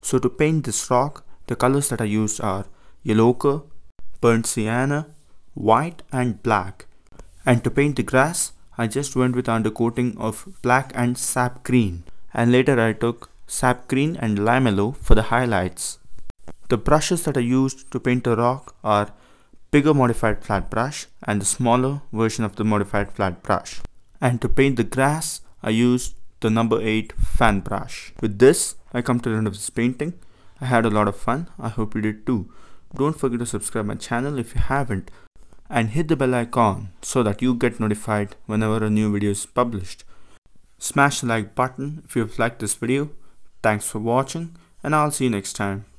So to paint this rock, the colors that I used are yellow ochre, burnt sienna, white and black. And to paint the grass, I just went with undercoating of black and sap green. And later I took sap green and limello for the highlights. The brushes that I used to paint the rock are bigger modified flat brush and the smaller version of the modified flat brush. And to paint the grass, I used the number 8 fan brush. With this, I come to the end of this painting. I had a lot of fun. I hope you did too. Don't forget to subscribe my channel if you haven't, and hit the bell icon so that you get notified whenever a new video is published. Smash the like button if you've liked this video. Thanks for watching, and I'll see you next time.